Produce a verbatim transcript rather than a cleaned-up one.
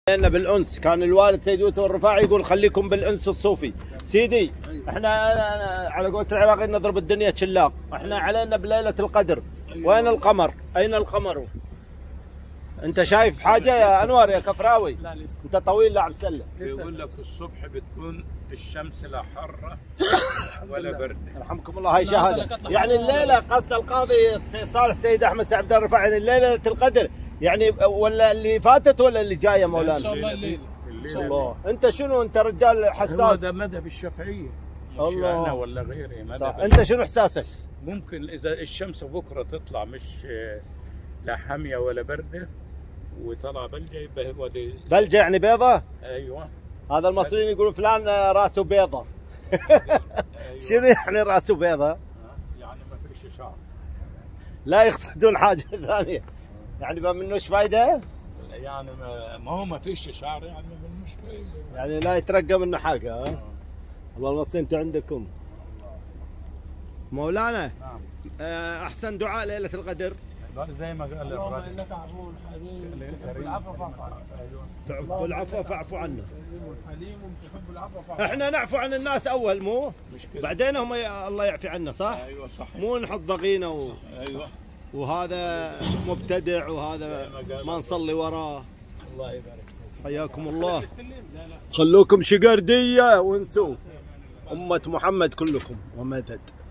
لأن بالأنس كان الوالد سيد يوسف الرفاعي يقول خليكم بالأنس الصوفي. سيدي احنا على قولة العراقيين نضرب الدنيا شلاق، احنا علينا بليلة القدر. وين القمر؟ أين القمر؟ أنت شايف حاجة يا أنور يا كفراوي؟ لا لسه. أنت طويل لا سلة. يقول لك الصبح بتكون الشمس لا حارة ولا باردة. يرحمكم الله. هاي شهادة. يعني الليلة قصد القاضي صالح سيد أحمد سعد الرفاعي يعني الليلة القدر يعني ولا اللي فاتت ولا اللي جايه مولانا؟ ان شاء الله الليله. ان شاء الله. انت شنو انت رجال حساس؟ هو ده مذهب الشافعيه مش الله. انا ولا غيري. صح. انت شنو احساسك؟ ممكن اذا الشمس بكره تطلع مش لا حاميه ولا برده وطلع بلجه يبقى هو دي بلجه يعني بيضه؟ ايوه. هذا المصريين يقولون فلان راسه بيضه. أيوة. شنو يعني راسه بيضه؟ يعني ما فيش شعر. لا يقصدون حاجه ثانيه. يعني ما منوش فايده؟ يعني ما هو ما فيش شعر يعني ما منوش فايده. يعني لا يترقى منه حاجه. ها؟ آه. والله المصريين انتم عندكم. مولانا. نعم. احسن دعاء ليله القدر زي ما قال اللهم انك عفو حليم تحب العفو فاعف عنا. تحب العفو فاعف عنا. حليم تحب العفو فاعف عنا. احنا نعفو عن الناس اول مو؟ مش كده. بعدين هم ي... الله يعفي عنا صح؟ ايوه صحيح. مو نحط ضغينه و... ايوه. وهذا مبتدع وهذا ما نصلي وراه. الله يبارك فيك. حياكم الله. خلوكم شقرديه وانسوا أمة محمد كلكم ومدد.